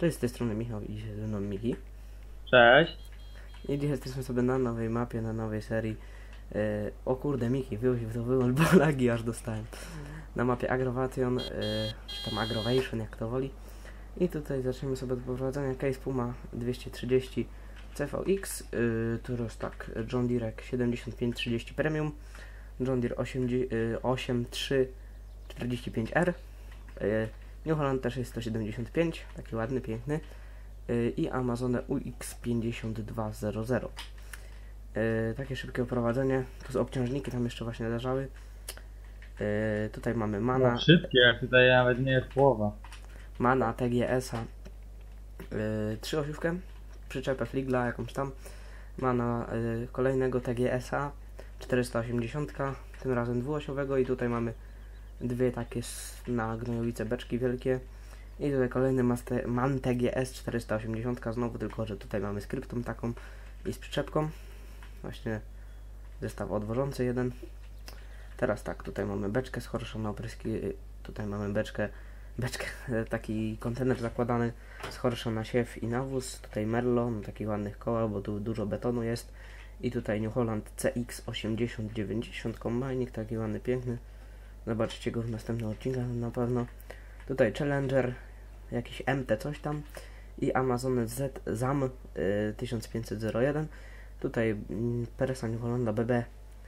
Cześć, z tej strony Michał i ze mną Miki. Cześć. I dzisiaj jesteśmy sobie na nowej mapie, na nowej serii. O kurde, Miki, wyłącz, bo lagi aż dostałem. Na mapie Agrovation, czy tam Agrovation, jak to woli. I tutaj zaczniemy sobie od poprowadzenia Case Puma 230 CVX. To jest tak, John Deere 7530 Premium, John Deere 8345R, New Holland też jest 175, taki ładny, piękny. I Amazone UX5200. Takie szybkie oprowadzenie, plus obciążniki tam jeszcze właśnie leżały. Tutaj mamy Mana. No, szybkie, tutaj nawet nie jest połowa. Mana TGS-a 3-osiówkę, przyczepę Fligla jakąś tam. Mana kolejnego TGS-a 480, tym razem dwuosiowego, i tutaj mamy dwie takie na gnojowice beczki wielkie. I tutaj kolejny MAN TGS 480, znowu, tylko że tutaj mamy skryptą taką i z przyczepką. Właśnie zestaw odwożący jeden. Teraz tak, tutaj mamy beczkę z Horszą na opryski, tutaj mamy beczkę, taki kontener zakładany z Horszą na siew i nawóz. Tutaj Merlo na takich ładnych kołach, bo tu dużo betonu jest. I tutaj New Holland CX8090 kombajnik, taki ładny, piękny. Zobaczycie go w następnym odcinku na pewno. Tutaj Challenger, jakiś MT coś tam, i Amazon Z ZAM 1501. Tutaj Peresa New Hollanda BB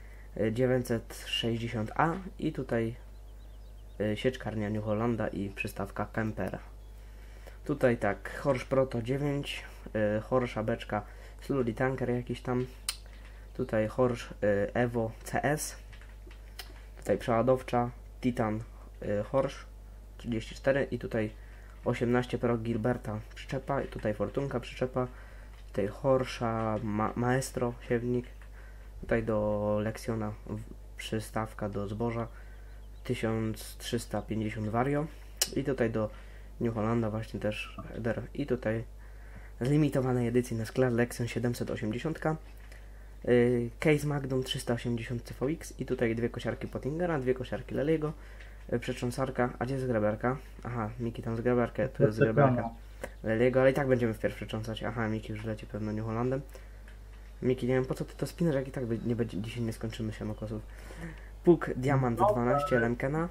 960A i tutaj sieczkarnia New Hollanda i przystawka Kempera. Tutaj tak, Horsch Proto 9, Horscha beczka Slurry Tanker jakiś tam. Tutaj Horsch Evo CS. Tutaj przeładowcza Titan Horsch 34 i tutaj 18 Pro Gilberta przyczepa, i tutaj Fortunka przyczepa, tutaj Horscha Maestro siewnik, tutaj do Lexiona przystawka do zboża 1350 Vario, i tutaj do New Hollanda właśnie też header, i tutaj z limitowanej edycji na skle Lexion 780, Case Magnum 380 CVX, i tutaj dwie kosiarki Pottingera, dwie kosiarki Leliego, przetrząsarka. A gdzie jest grabarka? Aha, Miki tam z grabarkę, tu jest grabarka Leliego, ale i tak będziemy wpierw przetrząsać. Aha, Miki już leci pewno New Hollandem. Miki, nie wiem po co ty to spinasz, jak i tak nie będzie, dzisiaj nie skończymy sianokosów. Puk Diamant 12 Lemkena.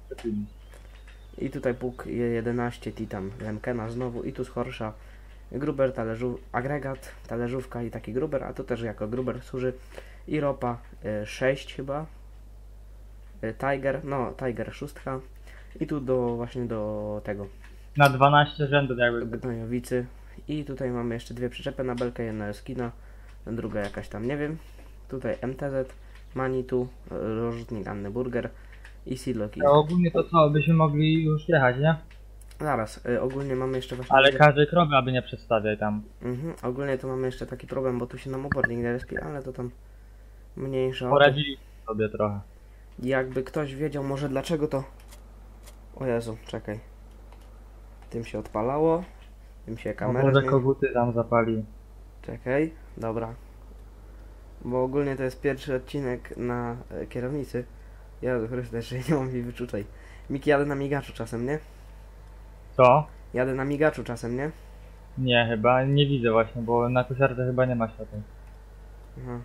I tutaj Puk 11 Titan Lemkena znowu, i tu z Horscha Gruber, agregat, talerzówka i taki Gruber, a to też jako Gruber służy. I ropa 6 chyba. Tiger, no Tiger 6. I tu właśnie do tego. Na 12 rzędów jakby. Gnojowicy. I tutaj mamy jeszcze dwie przyczepy na belkę, jedna skina, druga jakaś tam, nie wiem. Tutaj MTZ, Manitu, rozrzutnik Anny Burger i Siloki. No ogólnie to co, byśmy mogli już jechać, nie? Zaraz, ogólnie mamy jeszcze właśnie... Ale każdej krowy aby nie przedstawiaj tam. Ogólnie to mamy jeszcze taki problem, bo tu się nam opornik nie respi, ale to tam mniejsza. Poradzili sobie trochę. Jakby ktoś wiedział może dlaczego to... O Jezu, czekaj. Tym się odpalało, tym się kamera... Może koguty tam zapali. Czekaj, dobra. Bo ogólnie to jest pierwszy odcinek na kierownicy. Jezu Chryste, że nie mam jej wyczuczej. Miki, jadę na migaczu czasem, nie? Co? Jadę na migaczu czasem, nie? Nie, chyba nie widzę właśnie, bo na kosiarce chyba nie ma światła. Aha.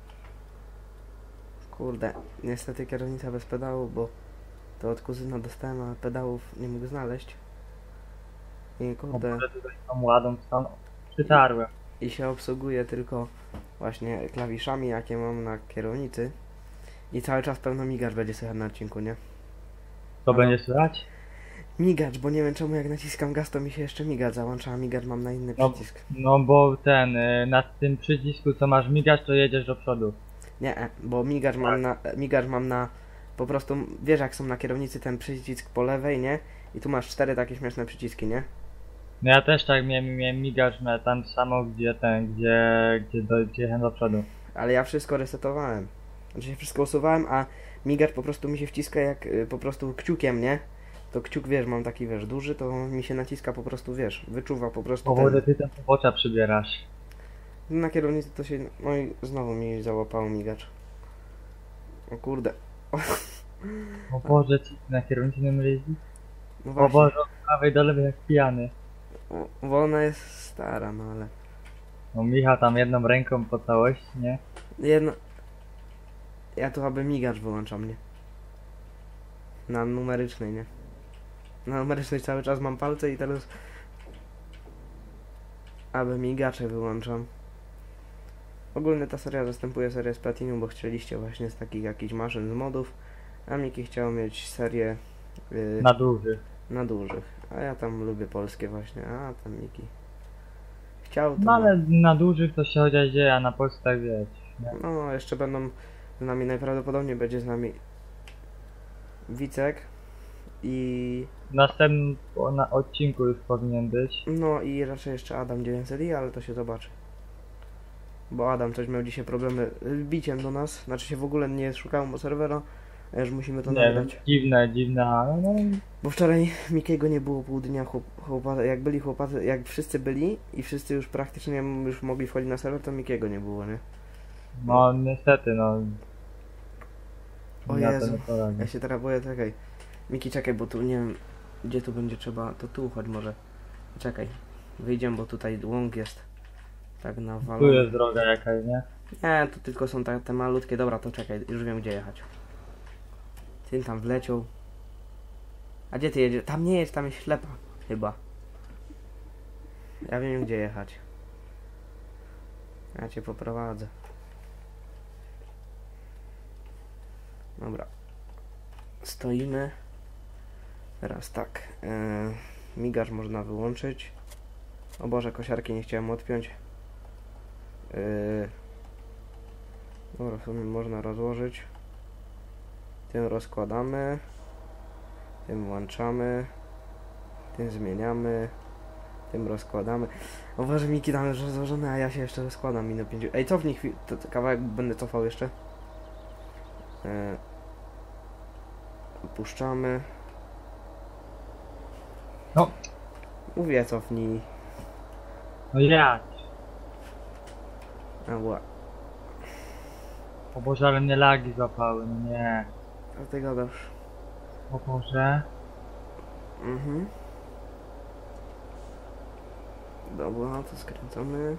Kurde, niestety kierownica bez pedału, bo to od kuzyna dostałem, a pedałów nie mógł znaleźć. I kurde... Tutaj tą ładą stan przytarłem. I się obsługuje tylko właśnie klawiszami, jakie mam na kierownicy. I cały czas pełno migacz będzie słychać na odcinku, nie? To będzie słychać? Migacz, bo nie wiem czemu jak naciskam gaz, to mi się jeszcze migacz załącza, a migacz mam na inny przycisk. No bo na tym przycisku co masz migacz, to jedziesz do przodu. Nie, bo migacz mam na po prostu, wiesz jak są na kierownicy ten przycisk po lewej, nie? I tu masz 4 takie śmieszne przyciski, nie? No ja też tak miałem migacz na tam samo gdzie jechałem do przodu. Ale ja wszystko resetowałem. Znaczy wszystko usuwałem, a migacz po prostu mi się wciska jak po prostu kciukiem, nie? To kciuk, wiesz, mam taki, wiesz, duży, to mi się naciska po prostu, wiesz, wyczuwa po prostu ten... ty ten pobocza przybierasz. Na kierownicy to się... No i znowu mi załapało migacz. O kurde. O Boże, ci na kierownicy nie jeździ? No O właśnie. Boże, od prawej do lewej jak pijany. Bo ona jest stara, no ale... No Michał tam jedną ręką po całości, nie? Jedno... Ja tu aby migacz wyłączam, nie? Na numerycznej, nie? Na numerycznej cały czas mam palce i teraz... Aby migacze wyłączam. Ogólnie ta seria zastępuje serię z Platinum, bo chcieliście właśnie z takich jakichś maszyn, z modów, a Miki chciał mieć serię Na dużych. na dużych. A ja tam lubię polskie właśnie, a tam Miki chciał to. No ale na dużych to się chociaż dzieje, a na Polsce tak wiesz. Nie? No, jeszcze będą z nami, najprawdopodobniej będzie z nami Wicek i... W następnym odcinku już powinien być. No i raczej jeszcze Adam 900i, ale to się zobaczy. Bo Adam coś miał dzisiaj problemy z biciem do nas, znaczy się w ogóle nie szukał mu serwera, a już musimy to Nie wiem, nagrać. dziwne, ale no... Bo wczoraj Mikiego nie było pół dnia, jak byli chłopacy, jak wszyscy byli i wszyscy już praktycznie już mogli wchodzić na serwer, to Mikiego nie było, nie? No niestety, no. O Ja to Jezu, nie poradzę. ja się teraz boję, czekaj. Miki, czekaj, bo tu nie wiem, gdzie tu będzie trzeba, to tu chodź może. Czekaj, wyjdziemy, bo tutaj łąk jest. Tak Tu nawalony. jest droga jakaś, nie? Nie, to tylko są te malutkie, dobra, to czekaj, już wiem gdzie jechać. Ty tam wleciał. A gdzie ty jedziesz? Tam nie jedź, tam jest ślepa, chyba. Ja wiem gdzie jechać. Ja cię poprowadzę. Dobra. Stoimy. Teraz tak. Migacz można wyłączyć. O Boże, kosiarki nie chciałem odpiąć. Dobra, w sumie można rozłożyć. Tym rozkładamy. Tym włączamy. Tym zmieniamy. Tym rozkładamy. O Boże, Miki tam już rozłożone, a ja się jeszcze rozkładam minut 5. Ej, cofnij chwilę. Kawałek będę cofał jeszcze. Puszczamy. No. Mówię cofnij. No jak? Ała. O Boże, ale mnie lagi złapały, no nie. Co ty gadasz? O Boże. Mhm. Dobra, to skręcamy.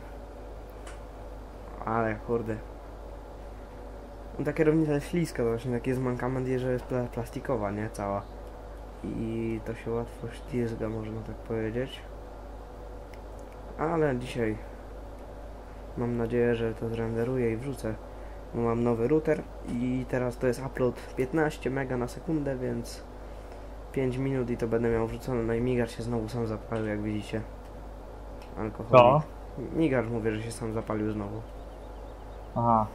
Ale kurde. No, ta kierownica jest śliska, to właśnie taki jest mankament, że jest plastikowa, nie? Cała. I to się łatwo ślizga, można tak powiedzieć. Ale dzisiaj mam nadzieję, że to zrenderuję i wrzucę. Bo mam nowy router i teraz to jest upload 15 mega na sekundę, więc 5 minut i to będę miał wrzucone. No i migacz się znowu sam zapalił, jak widzicie. Alkohol. Co? Migacz mówię, że się sam zapalił znowu. Aha.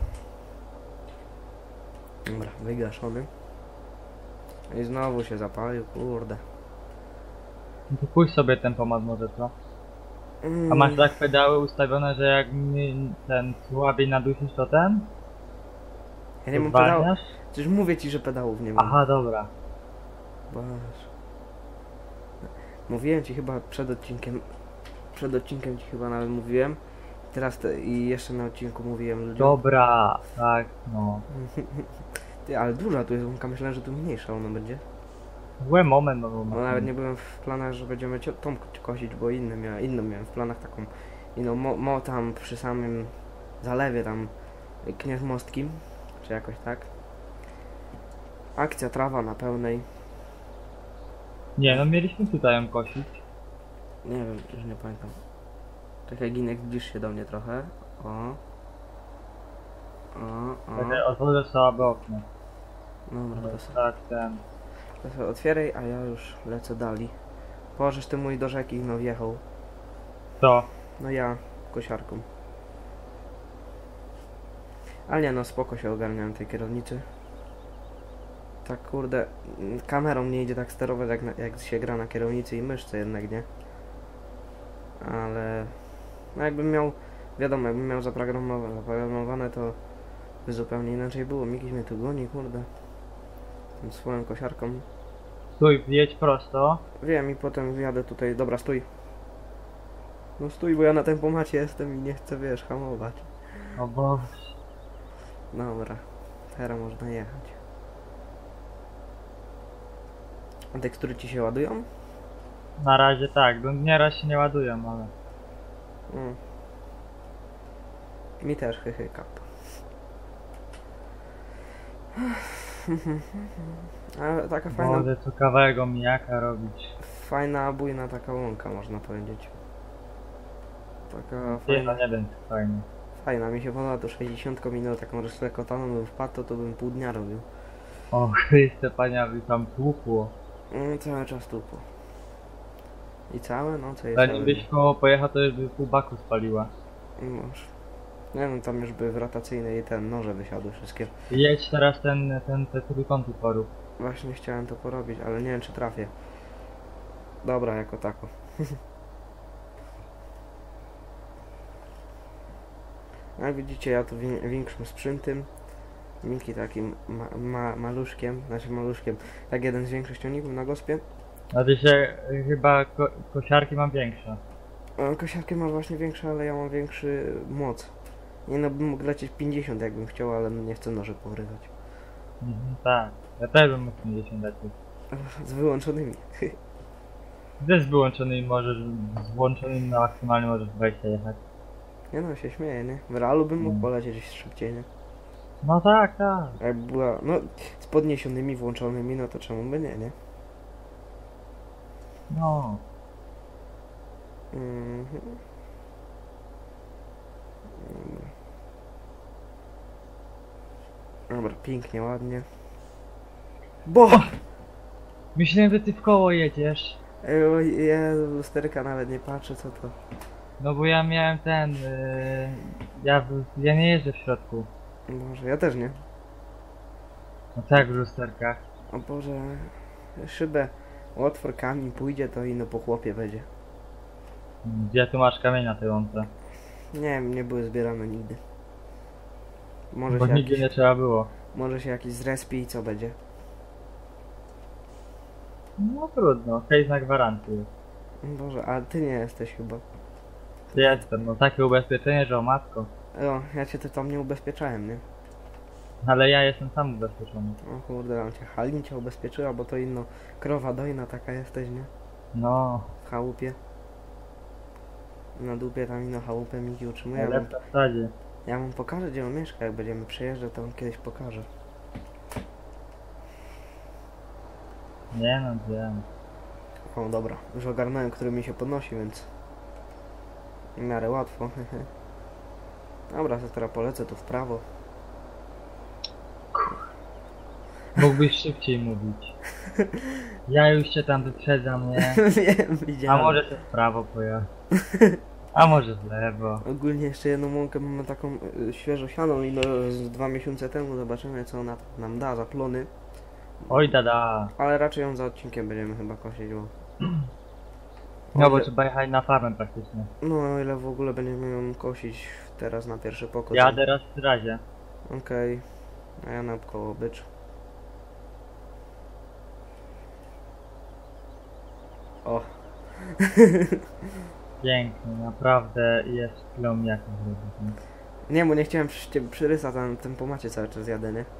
Dobra, wygaszony. I znowu się zapalił, kurde. No to pójdź sobie ten pomad może, co? A masz tak pedały ustawione, że jak ten słabiej nadusisz, to ten? Ja nie mam pedałów. Zwalniasz? Przecież mówię ci, że pedałów nie mam. Aha, dobra. Boże. Mówiłem ci chyba przed odcinkiem. Przed odcinkiem ci chyba nawet mówiłem. Teraz i jeszcze na odcinku mówiłem ludziom. Dobra, tak, no. Ty, ale duża tu jest łąka, myślałem, że tu mniejsza ona będzie. Zły moment, no bo No nawet nie byłem w planach, że będziemy tą kosić, bo inną miałem w planach taką. Inną tam przy samym zalewie tam Kniez Mostkim, czy jakoś tak. Akcja trawa na pełnej. Nie, no mieliśmy tutaj ją kosić. Nie wiem, już nie pamiętam. Czekaj, Ginek, zbliż się do mnie trochę. O. Czekaj, otworzę sobie okno. Dobra, to sobie, Tak, ten. to sobie otwieraj, a ja już lecę dalej. Położysz ty mój do rzeki, no wjechał. Co? No ja kosiarką. Ale nie no, spoko się ogarniałem tej kierownicy. Tak kurde, kamerą nie idzie tak sterować jak się gra na kierownicy i myszce jednak, nie? Ale no jakbym miał, wiadomo, jakbym miał zaprogramowane, to by zupełnie inaczej było. Mikiś mnie tu goni, kurde. Tą swoją kosiarką. Stój, jedź prosto. Wiem i potem wjadę tutaj, dobra stój. No stój, bo ja na tempomacie jestem i nie chcę, wiesz, hamować. O Boże. Dobra, teraz można jechać. A tekstury ci się ładują? Na razie tak, no nieraz się nie ładują, ale... Mm. Mi też, kap. Ale taka fajna, Może co kawałego mijaka robić. fajna, bujna taka łąka, można powiedzieć. Taka Nie, no fajna, nie wiem, czy fajnie. fajna, mi się podoba, to 60 minut, taką resztę kotaną bym wpadł, to bym pół dnia robił. O, Chryste paniawy, tam tłukło. Cały czas tupo. I całe? No, co jest Zanim całe? byś koło pojechał, to już by pół baku spaliła. Może. Nie wiem, tam już by w rotacyjnej ten noże wysiadły wszystkie. Jedź teraz te trójkąty porób. Właśnie chciałem to porobić, ale nie wiem czy trafię. Dobra, jako tako. Jak widzicie, ja to większym sprzętem. Miki takim maluszkiem, znaczy maluszkiem. Tak jeden z większych ciągników na gospie. A ty się chyba kosiarki mam większe. Kosiarkę ma właśnie większe, ale ja mam większy moc. Nie no, bym mógł lecieć 50 jakbym chciał, ale nie chcę noże porywać. Mhm, tak. Ja też bym mógł 50 dać. Z wyłączonymi. Ty z wyłączonymi możesz, z włączonymi na maksymalnie możesz 20 jechać. Nie no, się śmieję, nie? W realu bym mógł No. polecieć szybciej, nie? No tak, tak. Jak była, no, z podniesionymi, włączonymi, no to czemu by nie, nie? No. Mhm. Dobra, pięknie, ładnie. Bo! Myślałem, że ty w koło jedziesz. Oj, ja w lusterka nawet nie patrzę, co to. No bo ja miałem ja nie jeżdżę w środku. Boże, ja też nie. No tak w lusterkach. O Boże, szybę otwór kamień pójdzie, to ino po chłopie będzie. Gdzie tu masz kamień na tej łące? Nie wiem, nie były zbierane nigdy. Może Bo się, nigdzie jakiś, nie trzeba było. może się jakiś zrespi i co będzie? No trudno, case na gwarancji jest. Boże, a ty nie jesteś chyba. Jestem, no takie ubezpieczenie, że o matko. O, ja cię tu tam nie ubezpieczałem, nie? Ale ja jestem sam ubezpieczony. O kurde, tam cię Halin cię ubezpieczyła, bo to inno krowa dojna taka jesteś, nie? No, W chałupie. Na dupie tam ino chałupę Miki utrzymuje. Ja wam, najlepsza w stadzie. ja wam pokażę, gdzie on mieszka, jak będziemy przejeżdżać, to wam kiedyś pokażę. Nie no, gdzie? O dobra, już ogarnąłem, który mi się podnosi, więc w miarę łatwo. Dobra, to teraz polecę tu w prawo. Mógłbyś szybciej mówić. Ja już cię tam wyprzedzam, nie? Wiem, A widziałem. może to w prawo pojechać. A może w lewo. Ogólnie jeszcze jedną mąkę mamy taką świeżo sianą i no, z 2 miesiące temu zobaczymy co ona nam da za plony. Oj dada. Ale raczej ją za odcinkiem będziemy chyba kosić, bo... No bo trzeba jechać na farmę praktycznie. No o ile w ogóle będziemy ją kosić teraz na pierwszy pokój. Jadę raz w razie. Okej. A ja na koło bycz. O. Pięknie, naprawdę jest chwilą jak zrobić. Nie, bo nie chciałem przyrysa tam tempomacie cały czas jadę, nie?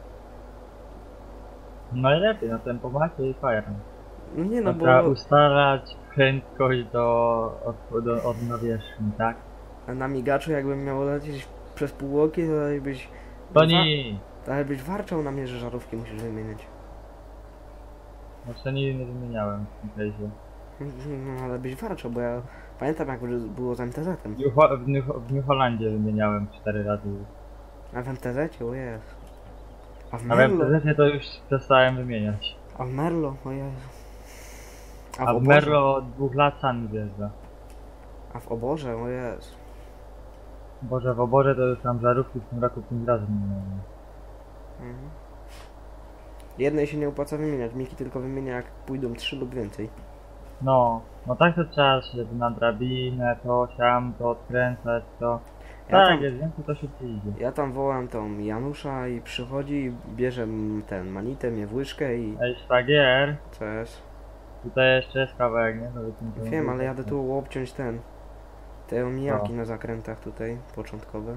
No i lepiej, na tempomacie i fire. No nie no, bo... Trzeba ustalać prędkość od nawierzchni, tak? Na migaczu jakbym miał lecieć przez półłoki, to byś... To nie! Ale byś warczał na mnie, że żarówki musisz wymieniać. Jeszcze nigdy nie wymieniałem w tym case'ie. No ale byś warczał, bo ja pamiętam jak było z MTZ-em. W New Hollandzie wymieniałem 4 razy już. A w MTZ-cie, o Jezu. A w A w Merlo? MTZ to już przestałem wymieniać. A w Merlo, o Jezu. A w oborze? Merlo od 2 lat sam wjeżdża. A w oborze, o Jezu. Boże, w oborze to już tam żarówki w tym roku 5 razy wymieniałem. Mhm. Jednej się nie opłaca wymieniać, Miki tylko wymienia jak pójdą 3 lub więcej. No tak to trzeba się na drabinę, to siam, to odkręcać, to... Ja tak, tam- jest więcej, to szybciej idzie. Ja tam wołam tą Janusza i przychodzi, bierze ten manitę, mnie w łyżkę i... Ej, szwagier, Co jest? tutaj jeszcze jest kawałek, nie? To wyciągnę. Wiem, ale jadę tu obciąć te omijaki na zakrętach tutaj, początkowe.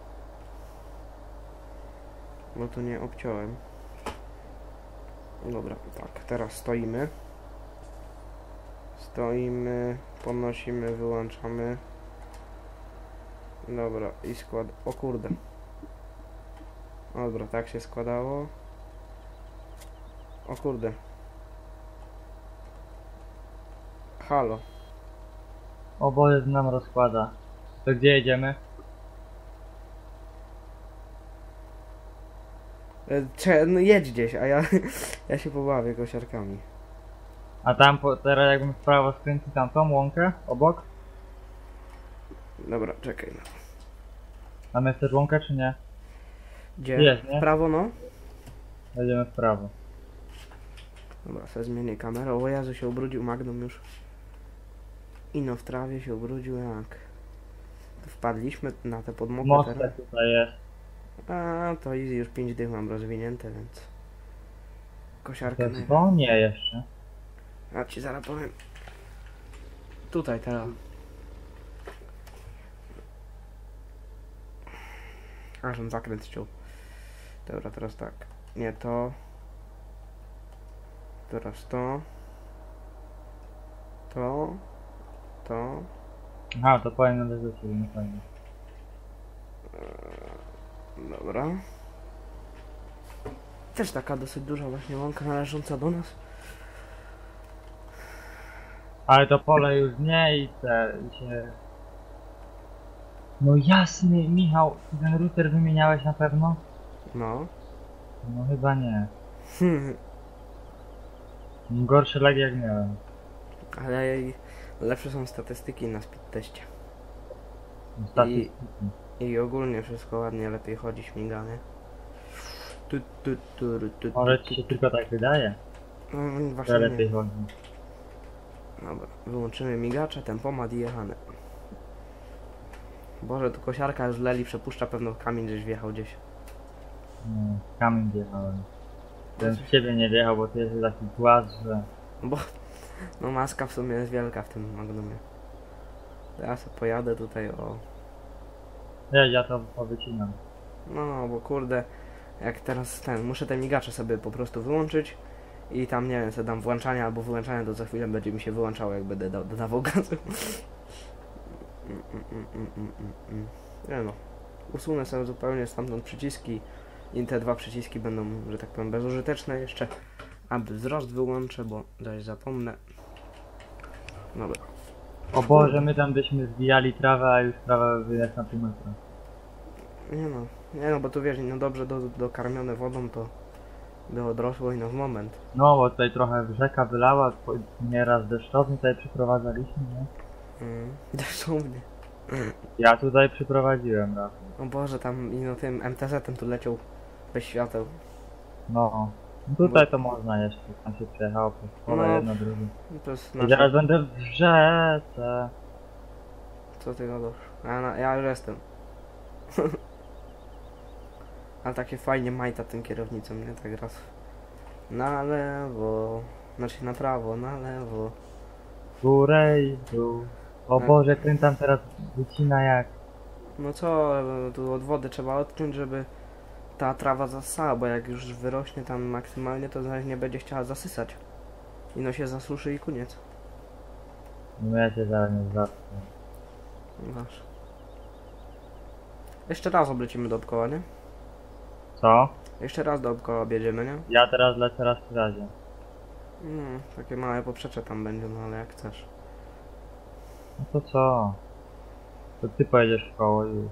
Bo tu nie obciąłem. Dobra, tak, teraz stoimy. Stoimy, podnosimy, wyłączamy. Dobra, i skład... O kurde. Dobra, tak się składało. O kurde. Halo. O Boże, nam rozkłada. To gdzie jedziemy? No jedź gdzieś, a ja, ja się pobawię kosiarkami. A tam teraz jakbym w prawo skręcił tamtą łąkę obok? Dobra, czekaj. No. Tam jest też łąka czy nie? Gdzie? Jest, nie? W prawo, no? Jedziemy w prawo. Dobra, sobie zmienię kamerę. O Jezu, się ubrudził Magnum już. Ino w trawie się ubrudził jak... Wpadliśmy na te podmokłe Mostek tereny. tutaj jest. A, to easy, już 5 dych mam rozwinięte, więc... To Kosiarkę jest to? Nie jeszcze. A ci zaraz powiem. Tutaj teraz. Aż on zakręt ściął. Dobra, teraz tak. Nie to. Teraz to. To. To. Aha, to powinno leżeć, nie fajnie. Dobra. Też taka dosyć duża właśnie łąka należąca do nas. Ale to pole już nie i się... No jasny, Michał, ty ten router wymieniałeś na pewno? No. No chyba nie. Gorszy lag jak miałem. Ale lepsze są statystyki na speed teście. Statystyki. I ogólnie wszystko ładnie lepiej chodzi, śmiganie. Może ci się tylko tak wydaje, No, że właśnie nie. lepiej chodzi. Dobra, wyłączymy migacze, tempomat i jechane. Boże, tu kosiarka już leli przepuszcza, pewno kamień gdzieś wjechał gdzieś. No, kamień wjechałem. Ten w ciebie nie wjechał, bo ty jesteś taki głaz, że... Bo no maska w sumie jest wielka w tym Magnumie. Ja sobie pojadę tutaj o... Ja to powycinam. No, bo kurde, jak teraz muszę te migacze sobie po prostu wyłączyć i tam nie wiem, sobie dam włączanie albo wyłączanie, to za chwilę będzie mi się wyłączało, jak będę dodawał gazu. Nie no, usunę sobie zupełnie stamtąd przyciski i te dwa przyciski będą, że tak powiem, bezużyteczne jeszcze, aby wzrost wyłączę, bo zaś zapomnę. Dobra. O Boże, my tam byśmy zbijali trawę, a już trawa jest na pół metra. Nie no, bo tu wiesz, no dobrze dokarmione wodą to by odrosło i no w moment. No, bo tutaj trochę rzeka wylała, nieraz deszczownie tutaj przyprowadzaliśmy, nie? Dosłownie. Ja tutaj przyprowadziłem raz. O Boże, tam i no tym MTZ-em tu leciał bez świateł. No. Tutaj to można jeszcze, tam się przejechało przez pole No, jedno, drugie. To jest I zaraz będę w rzece. Co ty gadasz? Ja już jestem. Ale takie fajnie majta tym kierownicą, nie? Tak raz na lewo, znaczy na prawo, na lewo. W górę i w dół. O Boże, ten tam teraz wycina jak... No co, tu od wody trzeba odciąć, żeby ta trawa zasała, bo jak już wyrośnie tam maksymalnie, to zaraz nie będzie chciała zasysać. I no się zasuszy i koniec. No ja się zaraz nie zwracam. Wasz. Jeszcze raz oblecimy dookoła, nie? Co? Jeszcze raz dookoła objedziemy, nie? Ja teraz lecę raz w razie. No, takie małe poprzecze tam będzie, no ale jak chcesz. No to co? To ty pojedziesz w koło i...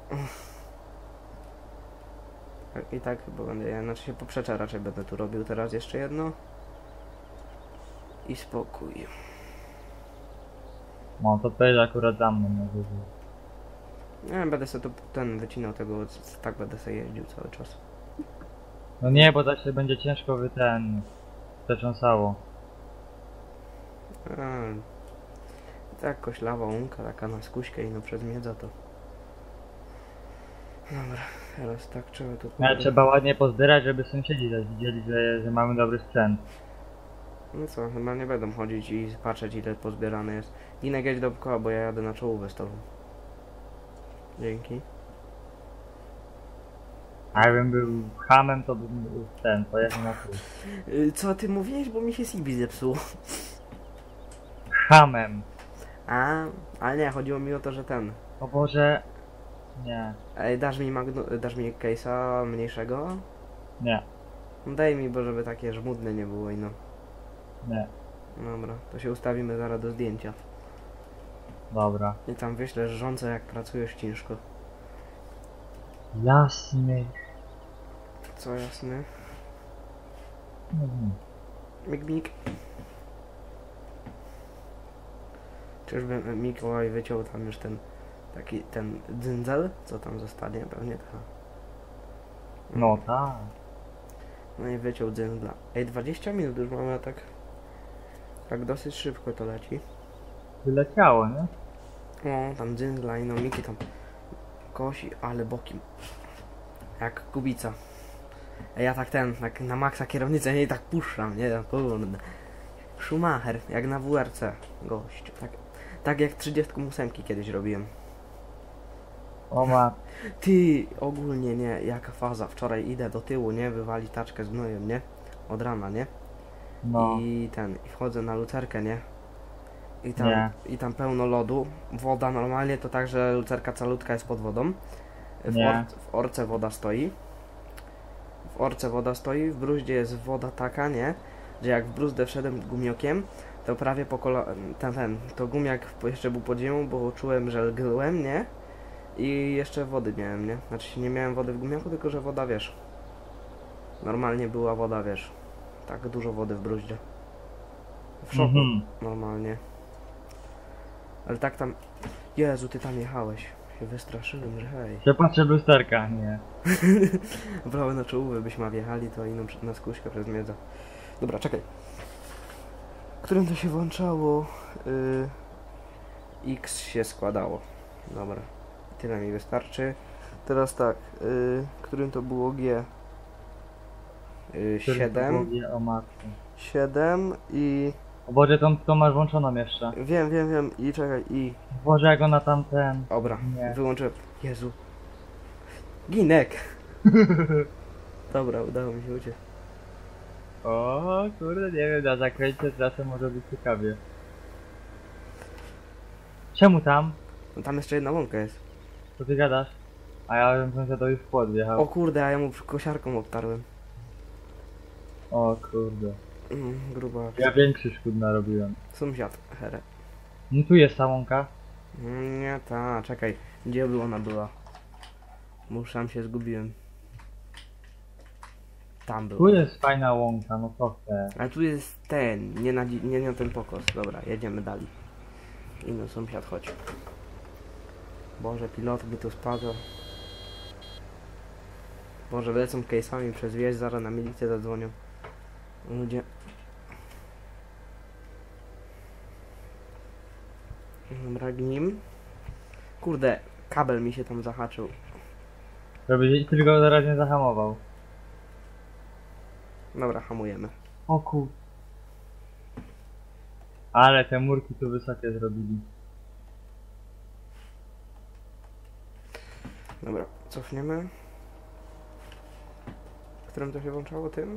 I tak chyba będę, znaczy się poprzecze raczej będę tu robił teraz jeszcze jedno. I spokój. No to pojedzie akurat za mną, może być. Nie wiem, będę sobie ten wycinał tego, tak będę sobie jeździł cały czas. No nie, bo tak się będzie ciężko przetrząsało. Tak koślawa łąka, taka na skuśkę i no przez miedza to... Dobra, teraz tak trzeba tu... Ale trzeba ładnie pozbierać, żeby sąsiedzi też widzieli, że mamy dobry sprzęt. No co, chyba nie będą chodzić i patrzeć ile pozbierane jest. Linek jedź dookoła, bo ja jadę na czołówę z tobą. Dzięki. A jakbym był hamem, to bym pojechał na pół. Co ty mówiłeś, bo mi się CB zepsuło. Hamem. Ale nie, chodziło mi o to, że ten. O Boże. Nie, Ej, dasz mi case'a mniejszego? nie, No daj mi, bo żeby takie żmudne nie było i no. nie. Dobra, to się ustawimy zaraz do zdjęcia. Dobra. I tam wyślesz żonce, jak pracujesz ciężko. Jasny. Co jasne? Mhm. Mig. Czyżby Mikołaj wyciął tam już ten dzyndzel? Co tam zostanie? Pewnie tak. No tak. No i wyciął dzyndzla. Ej, 20 minut już mamy, a tak dosyć szybko to leci. Wyleciało, nie? O, tam dzyndzla i no Miki tam kosi, ale bokiem. Jak kubica. Ej, ja tak na maksa kierownicę nie tak puszczam, nie? Kurde. Schumacher, jak na WRC, gościu. Tak jak 38 kiedyś robiłem. O ma. Ty, ogólnie nie, jaka faza. Wczoraj idę do tyłu, nie? Wywali taczkę z gnojem, nie? Od rana, nie? No. I wchodzę na lucerkę, nie? Nie. I tam pełno lodu. Woda normalnie to tak, że lucerka calutka jest pod wodą. Nie. W orce woda stoi. W bruździe jest woda taka, nie? Że jak w bruzdę wszedłem gumiokiem, to prawie po to gumiak jeszcze był pod ziemią, bo czułem, że lgłem, nie? I jeszcze wody miałem, nie? Znaczy nie miałem wody w gumiaku, tylko że woda, wiesz. Normalnie była woda, wiesz. Tak dużo wody w bruździe. W szoku, normalnie. Ale tak tam... Jezu, ty tam jechałeś. Się wystraszyłem, że hej. Ja patrzę w lusterka, nie. Brały na czołówę byśmy wjechali, to inną na skuśkę przez miedza. Dobra, czekaj. Którym to się włączało? X się składało. Dobra. Tyle mi wystarczy. Teraz tak. Którym to było G? 7. O matce. 7 i... O Boże, to masz włączoną jeszcze. Wiem. I czekaj, i... Boże, jak ona tam ten... Dobra, Nie. wyłączyłem. Jezu. Ginek! Dobra, udało mi się uciec. O kurde, nie wiem, na zakręcie czasem może być ciekawie. Czemu tam? No tam jeszcze jedna łąka jest. Co ty gadasz? A ja bym że to już w płot wjechał. O kurde, a ja mu kosiarką obtarłem. O kurde. Gruba. Ja większy szkód narobiłem. Sąsiad, here. No tu jest ta łąka. Nie, czekaj. Gdzie by ona była? Bo sam się zgubiłem. Tam Tu był. jest fajna łąka, no co chcę. Ale tu jest ten, nie na ten pokos. Dobra, jedziemy dalej. I no sąsiad, chodź. Boże, pilot by tu spadł. Boże, lecą case'ami przez wieś, zaraz na milicję zadzwonią. Ludzie. Dobra, gnim. Kurde, kabel mi się tam zahaczył. Żebyś tylko zaraz nie zahamował. Dobra, hamujemy. O kur... Ale te murki tu wysokie zrobili. Dobra, cofniemy. Którym to się włączało? Tym?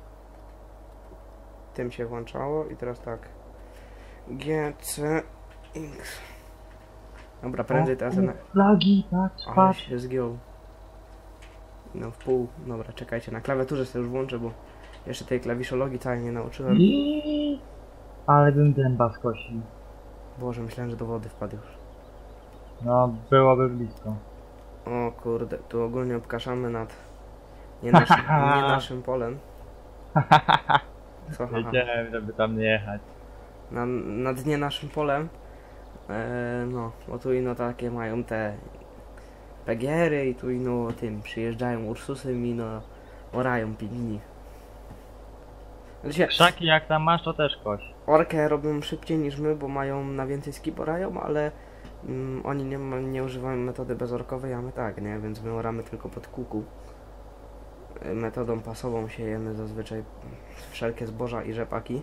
Tym się włączało i teraz tak. GC X. Dobra, prędzej teraz na... Flagi, patrz, Ale patrz. się zgiął. No w pół. Dobra, czekajcie, na klawiaturze sobie już włączę, bo jeszcze tej klawiszologii całej nie nauczyłem. Ale bym dęba skosił. Boże, myślałem, że do wody wpadł już. No, byłoby blisko. O kurde, tu ogólnie obkaszamy nie naszym polem. Co, haha. Wiedziałem, żeby tam nie jechać. Nad nie naszym polem. No, bo tu ino takie mają te PGR-y i tu ino tym przyjeżdżają Ursusy i no orają pigni. Znaczy, Krzaki jak tam masz, to też koś. orkę robią szybciej niż my, bo mają na więcej skip orają, ale oni nie używają metody bezorkowej, a my tak, nie? Więc my oramy tylko pod kuku. Metodą pasową siejemy zazwyczaj wszelkie zboża i rzepaki.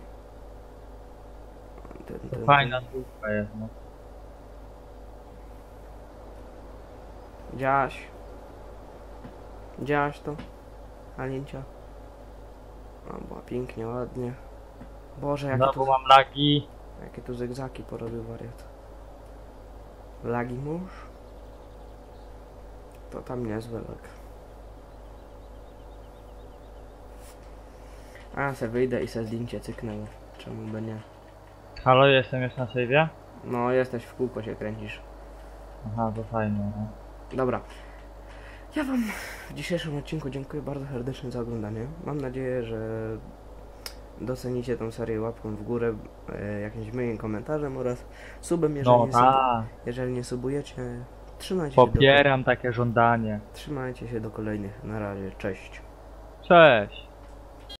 To fajna słupka jest, no. Widziałaś to? Alincia? O, była pięknie, ładnie. Boże, jakie No, tu... bo mam lagi. Jakie tu zegzaki porobił wariat. Lagi mórz? To tam niezły lag. A, se wyjdę i se zdjęcie cyknęło. Czemu by nie? Halo, jestem już na save'ie? No, jesteś w kółko, się kręcisz. Aha, to fajnie, no. Dobra. Ja wam w dzisiejszym odcinku dziękuję bardzo serdecznie za oglądanie. Mam nadzieję, że docenicie tą serię łapką w górę, jakimś miłym komentarzem oraz subem, No tak, jeżeli nie subujecie. popieram takie żądanie. Trzymajcie się do kolejnych. Na razie. Cześć. Cześć!